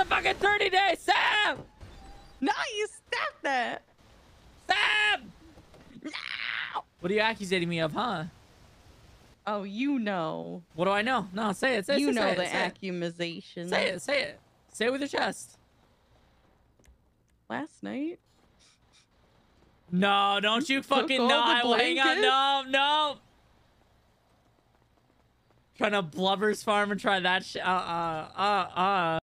fucking 30 days, Sam! No, you stop that. Sam! No! What are you accusing me of, huh? Oh, you know. What do I know? No, say it. You know the say it. accusation. Say it. Say it. Say it with your chest. Last night. No, don't you fucking all no. the I will hang out. blankets? No. Trying to blubbers farm and try that shit.